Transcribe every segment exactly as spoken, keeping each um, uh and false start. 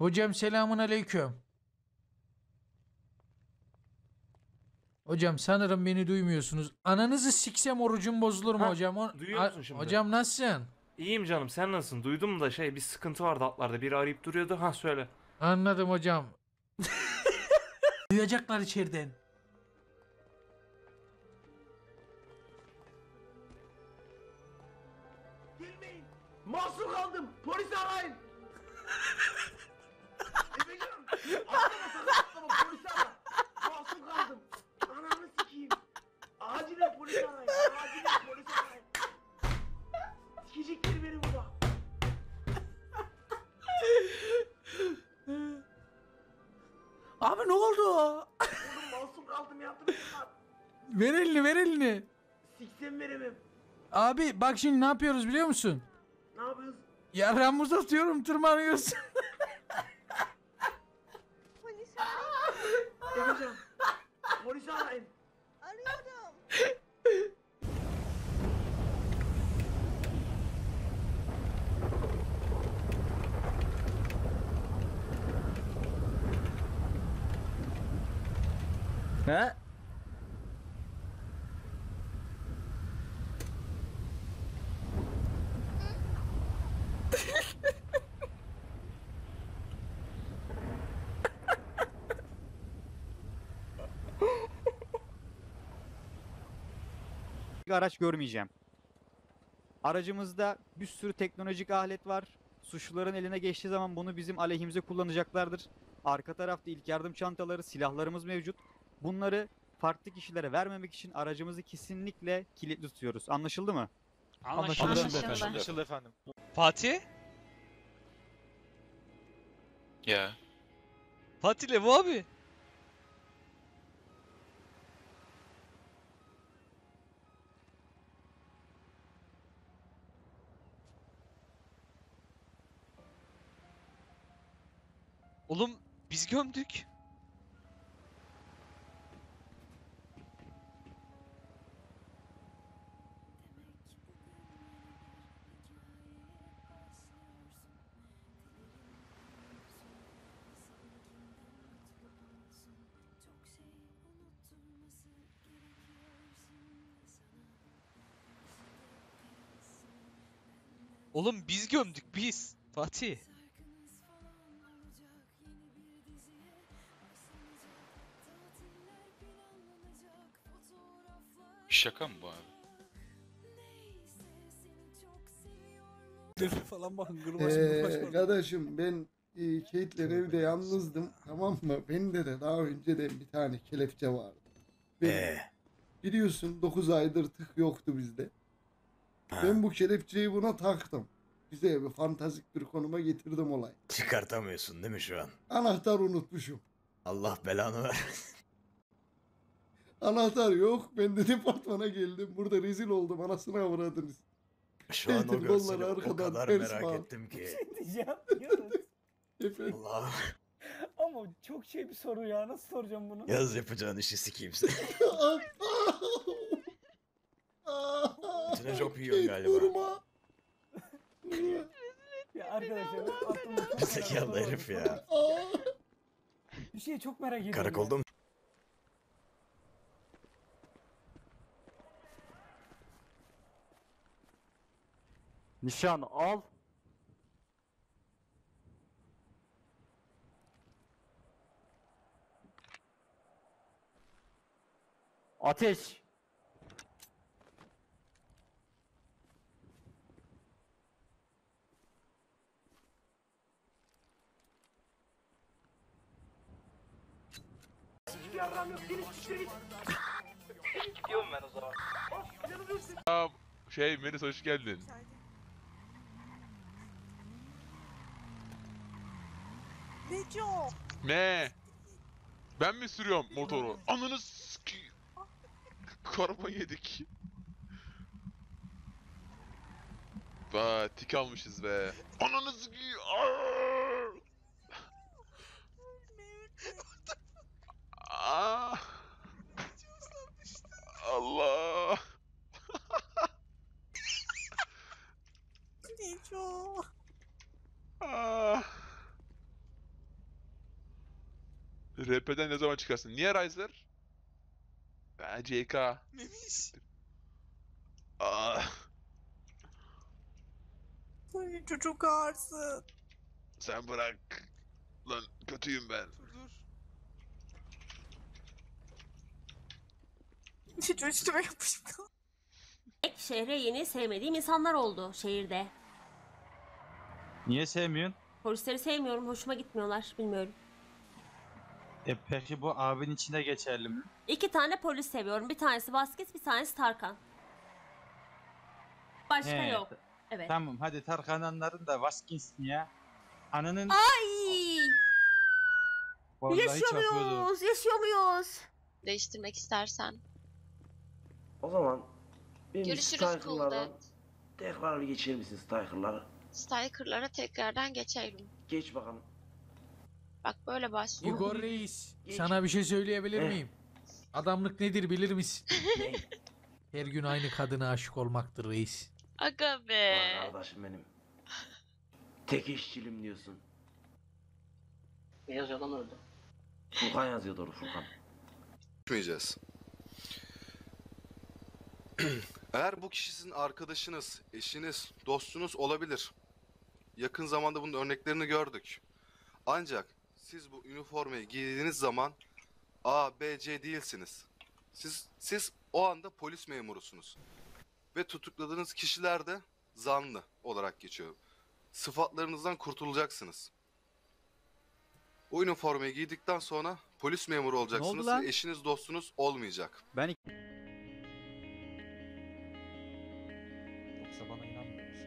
Hocam selamun aleyküm. Hocam sanırım beni duymuyorsunuz. Ananızı siksem orucum bozulur mu Ha, hocam? O- duyuyor A- musun şimdi? Hocam nasılsın? İyiyim canım, sen nasılsın? Duydum da şey, bir sıkıntı vardı atlarda. Biri arayıp duruyordu. Ha, söyle. Anladım hocam. Duyacaklar içeriden. Gelmeyin. Mahsur kaldım. Polisi arayın. Efendim. Atlama sakın atlama. Polisi ara. Mahsur kaldım. Ananı sikeyim. Acilen polisi arayın. Acilen polisi arayın. Sikecekler beni burada. Abi ne oldu? Oğlum mahsur kaldım yardım et lan. Ver elini ver elini. Siksem veremem. Abi bak şimdi ne yapıyoruz biliyor musun? Ne yapıyoruz? Yarramızı atıyorum tırmanıyorsun. Polis arayın. Efendim. Polisi arayın. Arıyorum. He? Araç görmeyeceğim. Aracımızda bir sürü teknolojik alet var. Suçluların eline geçtiği zaman bunu bizim aleyhimize kullanacaklardır. Arka tarafta ilk yardım çantaları, silahlarımız mevcut. Bunları farklı kişilere vermemek için aracımızı kesinlikle kilitli tutuyoruz. Anlaşıldı mı? Anlaşıldı. Anlaşıldı. Anlaşıldı efendim. Fatih? Ya. Fatih'le bu abi. Oğlum biz gömdük. Oğlum biz gömdük biz. Fatih. Şaka mı bu abi? falan bakın Ee, kardeşim ben e, Kate'le evde yalnızdım, tamam mı? Bende de daha önceden bir tane kelepçe vardı. Benim, biliyorsun dokuz aydır tık yoktu bizde. Ben bu kelepçeyi buna taktım. Güzel bir fantastik bir konuma getirdim olay. Çıkartamıyorsun değil mi şu an? Anahtar unutmuşum. Allah belanı ver. Anahtar yok. Ben de departmana geldim. Burada rezil oldum. Anasını avradınız. Şu an o Kate'in görseli kolları o arkadan kadar ters merak bağlı. ettim ki. diyeceğim diyoruz. Efendim. Allah. Ama çok şey bir soru ya. Nasıl soracağım bunu? Yaz yapacağın işi sikeyim seni. İçine çok yiyorsun Kate, galiba. vurma. Ya arkadaşlar ben aklımda çok merak Zekalı soru var. herif ya. Bir şeye çok merak ediyorum. Karakolda mı? Nişan al. Ateş. Hiçbir yarram yok. Deniz siktir git. Gidiyorum ben o zaman. Of canım ölsün. Şey Melis hoş geldin. Neco. Ne? Ben mi sürüyorum motoru? Ananı s**ki... Karma yedik. Ba tik almışız be. Ananı s**ki... Aaaaaa! Aa! Allah! Neco. Ah! R P'den ne zaman çıkarsın? Niye Riser? Ben C K. Memiş. Ah, Ay, çocuk ağırsın. sen bırak. Lan kötüyüm ben. Dur dur. Hiç üstüme yapışmış. Şehre yeni sevmediğim insanlar oldu şehirde. Niye sevmiyorsun? Polisleri sevmiyorum, hoşuma gitmiyorlar, bilmiyorum. E peki bu abin içinde geçerli mi? İki tane polis seviyorum. Bir tanesi Vasquez, bir tanesi Tarkan. Başka He, yok. Evet. Tamam hadi Tarkananların da Vasquez'in ya. Ananın Ay! vallahi Yaşıyor çarpıyordu. muyuz? Yaşıyor muyuz? Değiştirmek istersen. O zaman benim Görüşürüz Striker'lardan Cool'da. tekrar bir geçer misin Striker'lara? Striker'lara tekrardan geçelim. Geç bakalım. Bak böyle başlıyor. Igor Reis, Geç. sana bir şey söyleyebilir Eh. miyim? Adamlık nedir bilir misin? Ne? Her gün aynı kadına aşık olmaktır reis. Aga Vay be. kardeşim benim. Tek işçilim diyorsun. Ne yazıyor lan orada? Furkan yazıyor doğru Furkan. Gitmeyeceğiz. Eğer bu kişi sizin arkadaşınız, eşiniz, dostunuz olabilir. Yakın zamanda bunun örneklerini gördük. Ancak siz bu üniformayı giydiğiniz zaman A, B, C değilsiniz. Siz siz o anda polis memurusunuz. Ve tutukladığınız kişiler de zanlı olarak geçiyor. Sıfatlarınızdan kurtulacaksınız. O üniformayı giydikten sonra polis memuru olacaksınız lan? ve eşiniz dostunuz olmayacak. Ben Yoksa bana inanmıyor musun?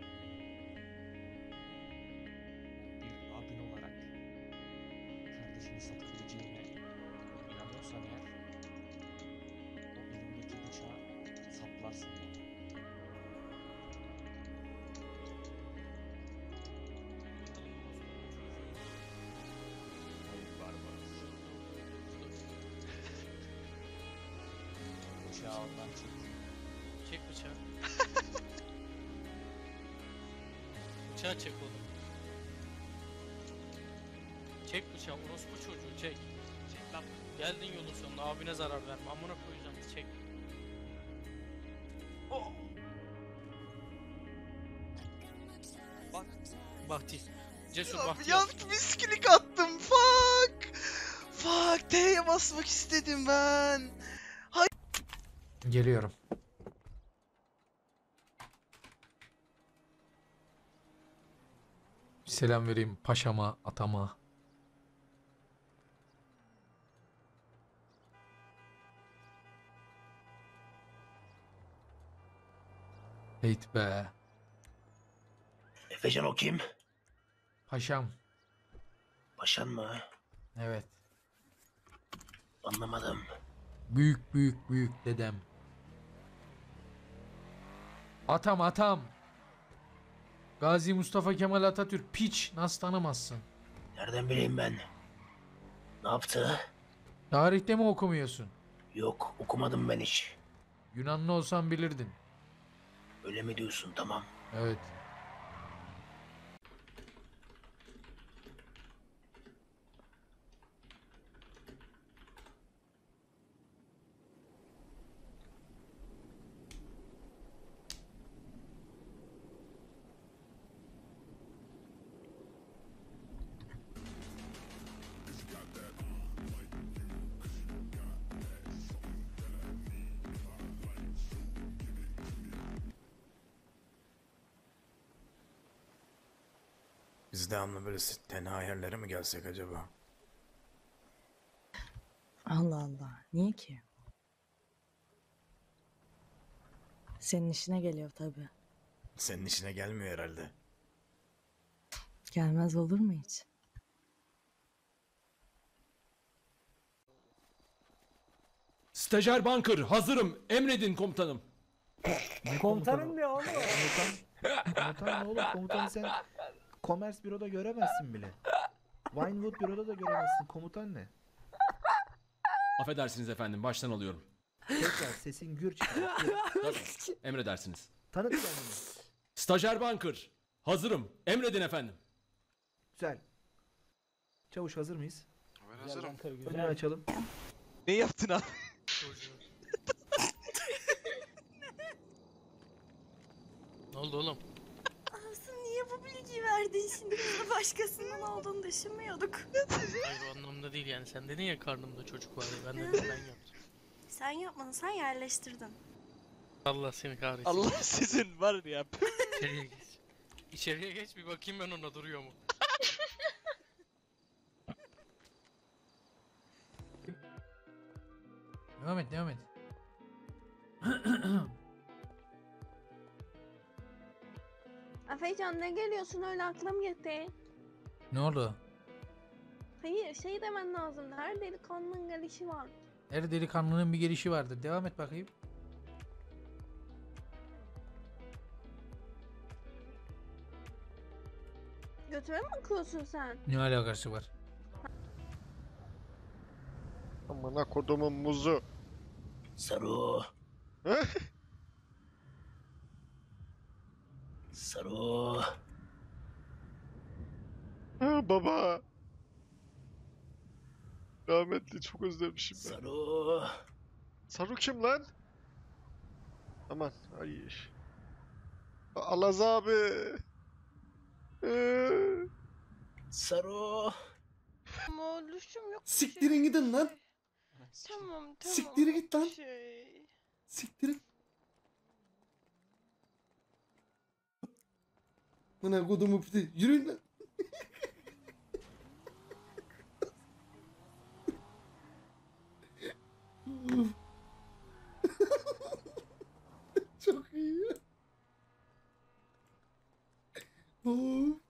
Bir abin olarak kardeşini satabileceğine inanıyorsan eğer o elindeki bıçağı saplarsın bana. Bıçağı ondan çek. Çek bıçağı. Bıçağı çek oğlum. Çek bıçağı, orospu çocuğu çek. Çek lan. Geldin yolun sonuna, abine zarar verme. Amına koyacağım, çek. Oh. Bak, Bahti. Cesur Bahti. Yanlış miskilik attım. Fuck. Fuck. T'ye basmak istedim ben. Geliyorum. Selam vereyim paşama, atama. Heyt be. Efecan o kim? Paşam. Paşan mı? Evet. Anlamadım. Büyük büyük büyük dedem. Atam atam. Gazi Mustafa Kemal Atatürk piç, nasıl tanımazsın? Nereden bileyim ben? Ne yaptı? Tarihte mi okumuyorsun? Yok okumadım ben hiç. Yunanlı olsan bilirdin. Öyle mi diyorsun tamam. Evet. Biz devamlı böyle tenha yerlere mi gelsek acaba? Allah Allah. Niye ki? Senin işine geliyor tabii. Senin işine gelmiyor herhalde. Gelmez olur mu hiç? Stajyer Bunker hazırım. Emredin komutanım. Komutanın ne oğlum? Komutan ne oğlum? Komutanı sen Commerce Büro'da göremezsin bile. Vinewood Büro'da da göremezsin. Komutan ne? Affedersiniz efendim, baştan alıyorum. Tekrar sesin gür çıkıyor. Tabii, emredersiniz. Tanıt kendini. Stajyer Bunker hazırım. Emredin efendim. Güzel. Çavuş hazır mıyız? Ben hazırım. Önünü açalım. Ne yaptın abi? Çocuğu. Ne oldu oğlum? Aslı niye bu bilgiyi verdin şimdi? Biz de başkasının olduğunu düşünmüyorduk. Hayır o anlamda değil yani. Sen dedin ya karnımda çocuk var ya. Ben de dedim ben yaptım. Sen yapmadın, sen yerleştirdin. Allah seni kahretsin. Allah sizin var ya. İçeriye geç. İçeriye geç bir bakayım ben ona duruyor mu? Devam et devam et. Afecan ne geliyorsun öyle aklım gitti. Ne oldu? Hayır şey demen lazım. Her delikanlının gelişi var. Her delikanlının bir gelişi vardır. Devam et bakayım. Götüme mi bakıyorsun sen? Ne alakası var? Amına kodumun muzu. Saru. Saru. Ha, baba. Rahmetli çok özlemişim ben. Saru. Saru kim lan? Aman ay. Alaz abi. Ee, Saru. Ama oluşum yok. Siktirin gidin lan. Tamam tamam. Siktiri git lan. Şey. Siktirin. Buna kodumu piti. Yürüyün lan. Çok iyi. Of.